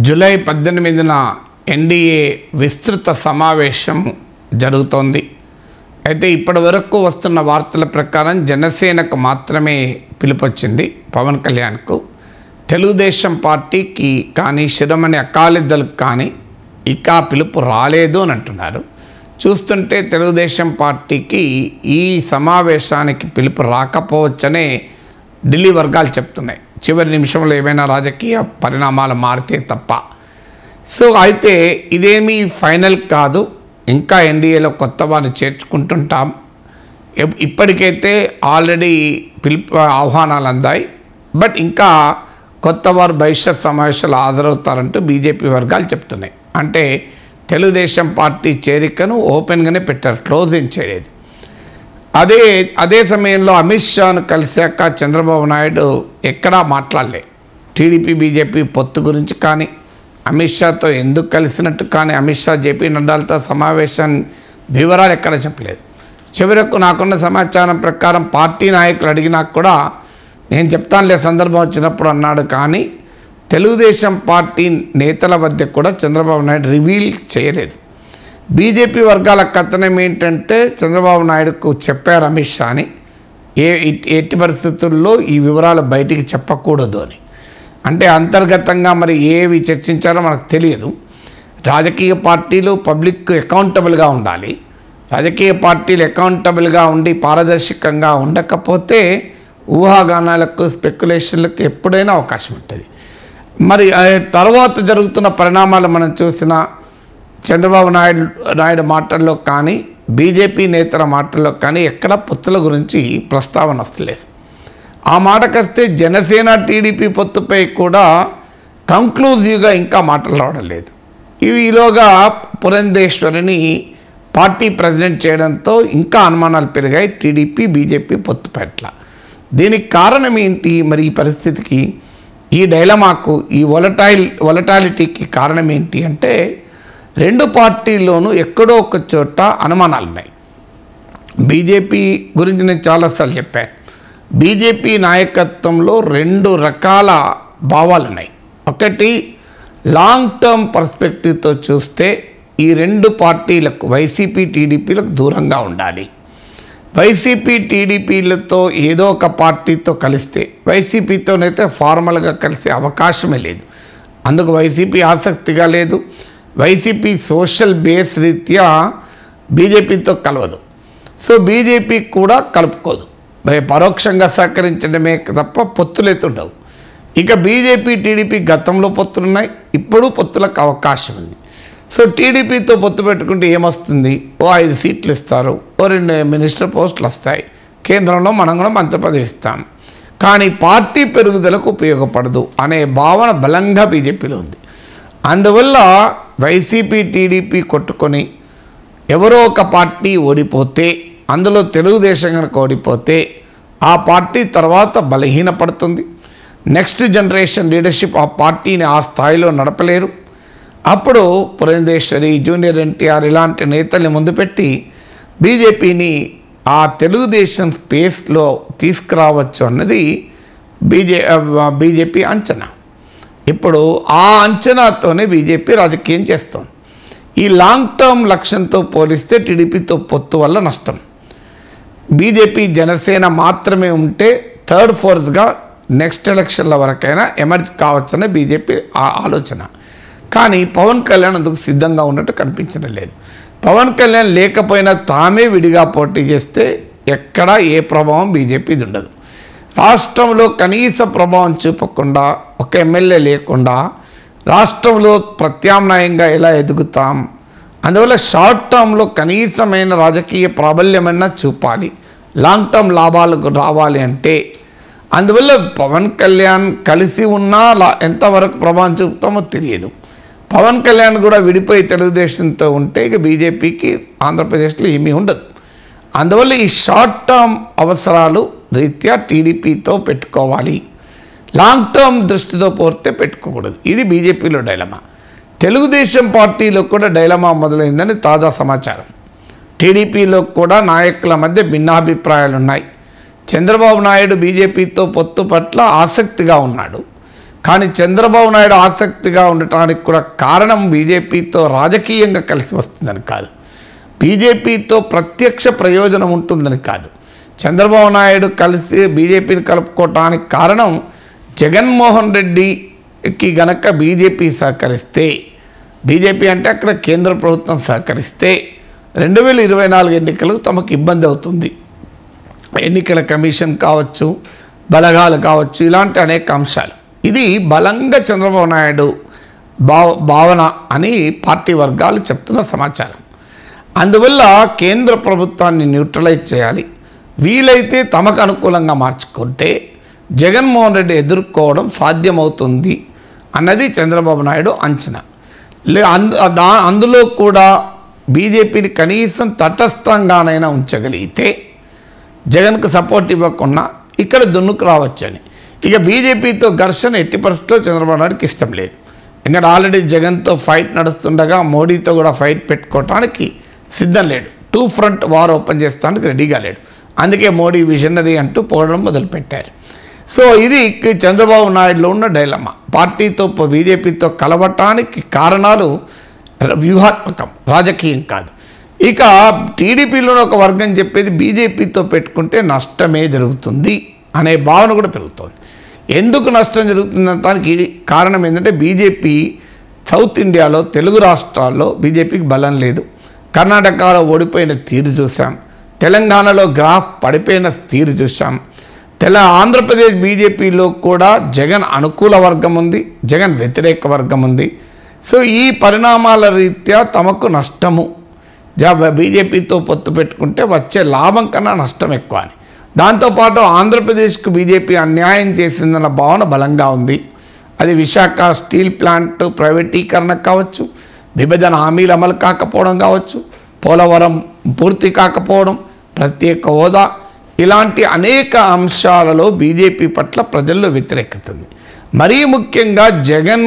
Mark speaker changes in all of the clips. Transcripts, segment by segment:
Speaker 1: July 18న NDA విస్తృత సమావేశం జరుగుతోంది. అయితే ఇప్పటి వరకు వస్తున్న వార్తల ప్రకారం జనసేనకు మాత్రమే పిలుపొచ్చింది పవన్ కళ్యాణ్కు. తెలుగుదేశం పార్టీకి కానీ శిరోమణి అకాలీదళకు కానీ ఇంకా పిలుపు రాలేదు అని అంటున్నారు. చూస్తుంటే తెలుగుదేశం పార్టీకి ఈ సమావేశానికి పిలుపు రాకపోవచ్చనే ఢిల్లీ వర్గాలు చెప్తున్నాయి. చివరి నిమిషంలో ఏమైనా రాజకీయ పరిణామాలు మారితే తప్ప. సో అయితే ఇదేమీ ఫైనల్ కాదు, ఇంకా ఎన్డీఏలో కొత్త వారిని చేర్చుకుంటుంటాం. ఇప్పటికైతే ఆల్రెడీ పిలుపు ఆహ్వానాలు అందాయి, బట్ ఇంకా కొత్త వారు భవిష్యత్ సమావేశాలు హాజరవుతారంటూ బీజేపీ వర్గాలు చెప్తున్నాయి. అంటే తెలుగుదేశం పార్టీ చేరికను ఓపెన్గానే పెట్టారు, క్లోజ్ ఏం చేయలేదు. అదే సమయంలో అమిత్ షాను కలిశాక చంద్రబాబు నాయుడు ఎక్కడా మాట్లాడలే. టీడీపీ బీజేపీ పొత్తు గురించి కానీ, అమిత్ షాతో ఎందుకు కలిసినట్టు కానీ, అమిత్ షా జేపీ నడ్డాలతో సమావేశాన్ని వివరాలు ఎక్కడ చెప్పలేదు. చివరకు నాకున్న సమాచారం ప్రకారం పార్టీ నాయకులు అడిగినా కూడా నేను చెప్తానులే సందర్భం వచ్చినప్పుడు అన్నాడు. కానీ తెలుగుదేశం పార్టీ నేతల వద్ద కూడా చంద్రబాబు నాయుడు రివీల్ చేయలేదు. బీజేపీ వర్గాల కథనం ఏంటంటే చంద్రబాబు నాయుడుకు చెప్పారు అమిత్ షాని ఎట్టి పరిస్థితుల్లో ఈ వివరాలు బయటికి చెప్పకూడదు అని. అంటే అంతర్గతంగా మరి ఏవి చర్చించారో మనకు తెలియదు. రాజకీయ పార్టీలు పబ్లిక్ అకౌంటబుల్గా ఉండాలి. రాజకీయ పార్టీలు అకౌంటబుల్గా ఉండి పారదర్శకంగా ఉండకపోతే ఊహాగానాలకు స్పెక్యులేషన్లకు ఎప్పుడైనా అవకాశం ఉంటుంది. మరి తర్వాత జరుగుతున్న పరిణామాలు మనం చూసిన చంద్రబాబు నాయుడు మాటల్లో కానీ, బీజేపీ నేతల మాటల్లో కానీ ఎక్కడ పొత్తుల గురించి ప్రస్తావన వస్తలేదు. ఆ మాటకొస్తే జనసేన టీడీపీ పొత్తుపై కూడా కంక్లూజివ్గా ఇంకా మాటలు రావడం లేదు. ఈలోగా పురంధేశ్వరిని పార్టీ ప్రెసిడెంట్ చేయడంతో ఇంకా అనుమానాలు పెరిగాయి టీడీపీ బీజేపీ పొత్తు పట్ల. దీనికి కారణం ఏంటి? మరి ఈ పరిస్థితికి, ఈ డైలమాకు, ఈ వొలటాలిటీకి కారణం ఏంటి అంటే రెండు పార్టీల్లోనూ ఎక్కడో ఒక చోట అనుమానాలు ఉన్నాయి. బీజేపీ గురించి నేను చాలాసార్లు చెప్పాను. బీజేపీ నాయకత్వంలో రెండు రకాల భావాలు ఉన్నాయి. ఒకటి, లాంగ్ టర్మ్ పర్స్పెక్టివ్తో చూస్తే ఈ రెండు పార్టీలకు వైసీపీ టీడీపీలకు దూరంగా ఉండాలి. వైసీపీ టీడీపీలతో ఏదో ఒక పార్టీతో కలిస్తే, వైసీపీతోనైతే ఫార్మల్గా కలిసే అవకాశమే లేదు. అందుకు వైసీపీ ఆసక్తిగా లేదు. వైసీపీ సోషల్ బేస్ రీత్యా బీజేపీతో కలవదు. సో బీజేపీ కూడా కలుపుకోదు. పరోక్షంగా సహకరించడమే తప్ప పొత్తులెత్తుండవు. ఇక బీజేపీ టీడీపీ గతంలో పొత్తులున్నాయి, ఇప్పుడు పొత్తులకు అవకాశం ఉంది. సో టీడీపీతో పొత్తు పెట్టుకుంటే ఏమొస్తుంది? ఓ 5 సీట్లు ఇస్తారు, ఓ 2 మినిస్టర్ పోస్టులు వస్తాయి, కేంద్రంలో మనం కూడా మంత్రి పదవి ఇస్తాం. కానీ పార్టీ పెరుగుదలకు ఉపయోగపడదు అనే భావన బలంగా బీజేపీలో ఉంది. అందువల్ల వైసీపీ టీడీపీ కొట్టుకొని ఎవరో ఒక పార్టీ ఓడిపోతే, అందులో తెలుగుదేశం కనుక ఓడిపోతే ఆ పార్టీ తర్వాత బలహీనపడుతుంది. నెక్స్ట్ జనరేషన్ లీడర్షిప్ ఆ పార్టీని ఆ స్థాయిలో నడపలేరు. అప్పుడు పురంధేశ్వరి, జూనియర్ ఎన్టీఆర్ ఇలాంటి నేతల్ని ముందు పెట్టి బీజేపీని ఆ తెలుగుదేశం స్పేస్లో తీసుకురావచ్చు అన్నది బీజేపీ అంచనా. ఇప్పుడు ఆ అంచనాతోనే బీజేపీ రాజకీయం చేస్తోంది. ఈ లాంగ్ టర్మ్ లక్ష్యంతో పోలిస్తే టీడీపీతో పొత్తు వల్ల నష్టం. బీజేపీ జనసేన మాత్రమే ఉంటే థర్డ్ ఫోర్స్గా నెక్స్ట్ ఎలక్షన్ల వరకైనా ఎమర్జ్ కావచ్చనే బీజేపీ ఆలోచన. కానీ పవన్ కళ్యాణ్ అందుకు సిద్ధంగా ఉన్నట్టు కనిపించడం లేదు. పవన్ కళ్యాణ్ లేకపోయినా తామే విడిగా పోటీ చేస్తే ఎక్కడా ఏ ప్రభావం బీజేపీది ఉండదు. రాష్ట్రంలో కనీస ప్రభావం చూపకుండా, ఒక ఎమ్మెల్యే లేకుండా రాష్ట్రంలో ప్రత్యామ్నాయంగా ఎలా ఎదుగుతాం? అందువల్ల షార్ట్ టర్మ్లో కనీసమైన రాజకీయ ప్రాబల్యమైనా చూపాలి, లాంగ్ టర్మ్ లాభాలకు రావాలి అంటే. అందువల్ల పవన్ కళ్యాణ్ కలిసి ఉన్నా ఎంతవరకు ప్రభావం చూపుతామో తెలియదు. పవన్ కళ్యాణ్ కూడా విడిపోయి తెలుగుదేశంతో ఉంటే ఇక బీజేపీకి ఆంధ్రప్రదేశ్లో ఏమీ ఉండదు. అందువల్ల ఈ షార్ట్ టర్మ్ అవసరాలు రీత్యా టీడీపీతో పెట్టుకోవాలి, లాంగ్ టర్మ్ దృష్టితో పోతే పెట్టుకోకూడదు. ఇది బీజేపీలో డైలమా. తెలుగుదేశం పార్టీలో కూడా డైలమా మొదలైందని తాజా సమాచారం. టీడీపీలో కూడా నాయకుల మధ్య భిన్నాభిప్రాయాలు ఉన్నాయి. చంద్రబాబు నాయుడు బీజేపీతో పొత్తు పట్ల ఆసక్తిగా ఉన్నాడు. కానీ చంద్రబాబు నాయుడు ఆసక్తిగా ఉండటానికి కూడా కారణం బీజేపీతో రాజకీయంగా కలిసి వస్తుందని కాదు, బీజేపీతో ప్రత్యక్ష ప్రయోజనం ఉంటుందని కాదు. చంద్రబాబు నాయుడు కలిసి బీజేపీని కలుపుకోవటానికి కారణం జగన్మోహన్ రెడ్డికి గనక బీజేపీ సహకరిస్తే, బీజేపీ అంటే అక్కడ కేంద్ర ప్రభుత్వం సహకరిస్తే 2024 ఎన్నికలకు తమకు ఇబ్బంది అవుతుంది. ఎన్నికల కమిషన్ కావచ్చు, బలగాలు కావచ్చు, ఇలాంటి అనేక అంశాలు. ఇది బలంగా చంద్రబాబు నాయుడు భావన అని పార్టీ వర్గాలు చెప్తున్న సమాచారం. అందువల్ల కేంద్ర ప్రభుత్వాన్ని న్యూట్రలైజ్ చేయాలి, వీలైతే తమకు అనుకూలంగా మార్చుకుంటే జగన్మోహన్ రెడ్డి ఎదుర్కోవడం సాధ్యమవుతుంది అన్నది చంద్రబాబు నాయుడు అంచనా. అందులో కూడా బీజేపీని కనీసం తటస్థంగానైనా ఉంచగలిగితే జగన్కు సపోర్ట్ ఇవ్వకుండా ఇక్కడ దున్నుకు రావచ్చని. ఇక బీజేపీతో ఘర్షణ ఎట్టి పరిస్థితుల్లో చంద్రబాబు నాయుడుకి ఇష్టం లేదు. ఎందుకంటే ఆల్రెడీ జగన్తో ఫైట్ నడుస్తుండగా మోడీతో కూడా ఫైట్ పెట్టుకోవటానికి సిద్ధం లేడు. 2 ఫ్రంట్ వార్ ఓపెన్ చేస్తానికి రెడీగా లేడు. అందుకే మోడీ విజనరీ అంటూ పోవడం మొదలుపెట్టారు. సో ఇది చంద్రబాబు నాయుడులో ఉన్న డైలమా. పార్టీతో బీజేపీతో కలవటానికి కారణాలు వ్యూహాత్మకం, రాజకీయం కాదు. ఇక టీడీపీలోని ఒక వర్గం చెప్పేది బీజేపీతో పెట్టుకుంటే నష్టమే జరుగుతుంది అనే భావన కూడా పెరుగుతోంది. ఎందుకు నష్టం జరుగుతుంది దానికి కారణం ఏంటంటే బీజేపీ సౌత్ ఇండియాలో తెలుగు రాష్ట్రాల్లో బీజేపీకి బలం లేదు. కర్ణాటకలో ఓడిపోయిన తీరు చూసాం, తెలంగాణలో గ్రాఫ్ పడిపోయిన తీరు చూసాం, ఆంధ్రప్రదేశ్ బీజేపీలో కూడా జగన్ అనుకూల వర్గం ఉంది, జగన్ వ్యతిరేక వర్గం ఉంది. సో ఈ పరిణామాల రీత్యా తమకు నష్టము, బీజేపీతో పొత్తు పెట్టుకుంటే వచ్చే లాభం కన్నా నష్టం ఎక్కువ అని. దాంతోపాటు ఆంధ్రప్రదేశ్కు బీజేపీ అన్యాయం చేసిందన్న భావన బలంగా ఉంది. అది విశాఖ స్టీల్ ప్లాంట్ ప్రైవేటీకరణ కావచ్చు, విభజన హామీలు అమలు కాకపోవడం కావచ్చు, పోలవరం పూర్తి కాకపోవడం, ప్రత్యేక హోదా, ఇలాంటి అనేక అంశాలలో బీజేపీ పట్ల ప్రజల్లో వ్యతిరేకత ఉంది. మరీ ముఖ్యంగా జగన్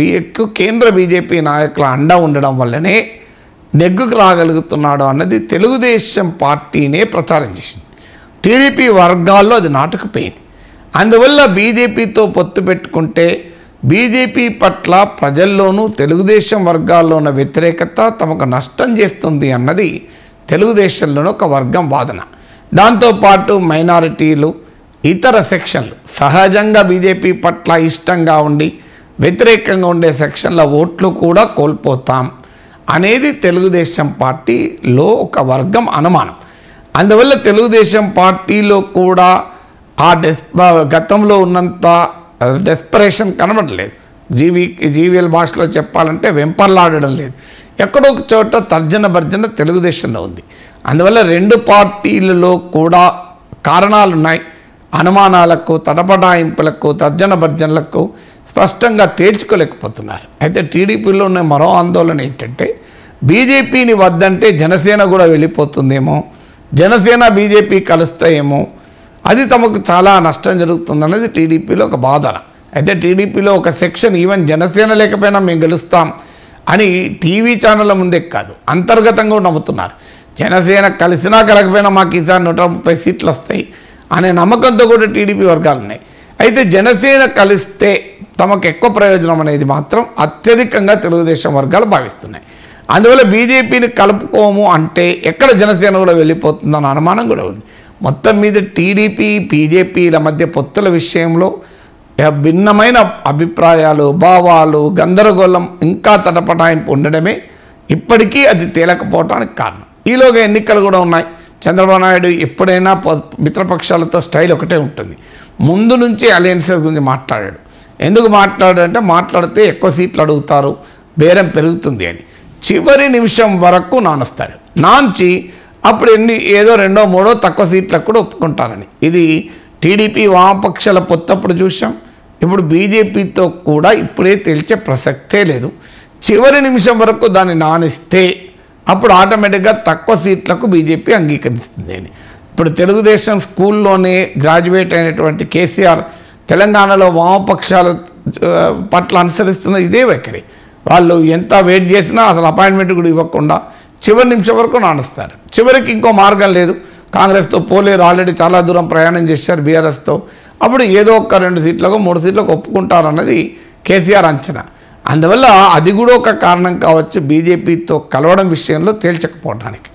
Speaker 1: కేంద్ర బీజేపీ నాయకుల అండ ఉండడం వల్లనే నెగ్గుకు రాగలుగుతున్నాడు అన్నది తెలుగుదేశం పార్టీనే ప్రచారం చేసింది. టీడీపీ వర్గాల్లో అది నాటుకుపోయింది. అందువల్ల బీజేపీతో పొత్తు పెట్టుకుంటే బీజేపీ పట్ల ప్రజల్లోనూ తెలుగుదేశం వర్గాల్లో ఉన్న వ్యతిరేకత తమకు నష్టం చేస్తుంది అన్నది తెలుగుదేశంలోని ఒక వర్గం వాదన. దాంతోపాటు మైనారిటీలు, ఇతర సెక్షన్లు సహజంగా బీజేపీ పట్ల ఇష్టంగా ఉండి వ్యతిరేకంగా ఉండే సెక్షన్ల ఓట్లు కూడా కోల్పోతాం అనేది తెలుగుదేశం పార్టీలో ఒక వర్గం అనుమానం. అందువల్ల తెలుగుదేశం పార్టీలో కూడా ఆ గతంలో ఉన్నంత డెస్పరేషన్ కనబడలేదు. జీవీఎల్ భాషలో చెప్పాలంటే వెంపర్లాడడం లేదు. ఎక్కడో ఒక చోట తర్జన భర్జన తెలుగుదేశంలో ఉంది. అందువల్ల రెండు పార్టీలలో కూడా కారణాలున్నాయి. అనుమానాలకు, తడపడాయింపులకు, తర్జన భర్జనలకు స్పష్టంగా తేల్చుకోలేకపోతున్నారు. అయితే టీడీపీలో ఉన్న మరో ఆందోళన ఏంటంటే బీజేపీని వద్దంటే జనసేన కూడా వెళ్ళిపోతుందేమో, జనసేన బీజేపీ కలుస్తాయేమో, అది తమకు చాలా నష్టం జరుగుతుందన్నది టీడీపీలో ఒక బాధన. అయితే టీడీపీలో ఒక సెక్షన్ ఈవెన్ జనసేన లేకపోయినా మేము గెలుస్తాం అని టీవీ ఛానళ్ళ ముందే కాదు అంతర్గతంగా నమ్ముతున్నారు. జనసేన కలిసినా కలకపోయినా మాకు ఈసారి 130 సీట్లు వస్తాయి అనే నమ్మకంతో కూడా టీడీపీ వర్గాలు ఉన్నాయి. అయితే జనసేన కలిస్తే తమకు ఎక్కువ ప్రయోజనం అనేది మాత్రం అత్యధికంగా తెలుగుదేశం వర్గాలు భావిస్తున్నాయి. అందువల్ల బీజేపీని కలుపుకోము అంటే ఎక్కడ జనసేన కూడా వెళ్ళిపోతుందన్న అనుమానం కూడా ఉంది. మొత్తం మీద టీడీపీ బీజేపీల మధ్య పొత్తుల విషయంలో భిన్నమైన అభిప్రాయాలు, భావాలు, గందరగోళం, ఇంకా తటపటాయింపు ఉండడమే ఇప్పటికీ అది తేలకపోవడానికి కారణం. ఈలోగా ఎన్నికలు కూడా ఉన్నాయి. చంద్రబాబు నాయుడు ఎప్పుడైనా మిత్రపక్షాలతో స్టైల్ ఒకటే ఉంటుంది. ముందు నుంచి అలయన్సెస్ గురించి మాట్లాడాడు. ఎందుకు మాట్లాడాడంటే మాట్లాడితే ఎక్కువ సీట్లు అడుగుతారు, బేరం పెరుగుతుంది అని. చివరి నిమిషం వరకు నానొస్తాడు. నాంచి అప్పుడు ఏదో 2, 3 తక్కువ సీట్లకు కూడా ఒప్పుకుంటారని. ఇది టీడీపీ వామపక్షాల పొత్తప్పుడు చూసాం. ఇప్పుడు బీజేపీతో కూడా ఇప్పుడే తేల్చే ప్రసక్తే లేదు. చివరి నిమిషం వరకు దాన్ని నానిస్తే అప్పుడు ఆటోమేటిక్గా తక్కువ సీట్లకు బీజేపీ అంగీకరిస్తుంది అని. ఇప్పుడు తెలుగుదేశం స్కూల్లోనే గ్రాడ్యుయేట్ అయినటువంటి కేసీఆర్ తెలంగాణలో వామపక్షాల పట్ల అనుసరిస్తున్న ఇదే వైఖరి. వాళ్ళు ఎంత వెయిట్ చేసినా అసలు అపాయింట్మెంట్ కూడా ఇవ్వకుండా చివరి నిమిషం వరకు నానుస్తారు. చివరికి ఇంకో మార్గం లేదు. కాంగ్రెస్తో పోలేరు, ఆల్రెడీ చాలా దూరం ప్రయాణం చేశారు బీఆర్ఎస్తో. అప్పుడు ఏదో ఒక 2 సీట్లకు 3 సీట్లకు ఒప్పుకుంటారన్నది కేసీఆర్ అంచనా. అందువల్ల అది కూడా ఒక కారణం కావచ్చు బీజేపీతో కలవడం విషయంలో తేల్చకపోవడానికి.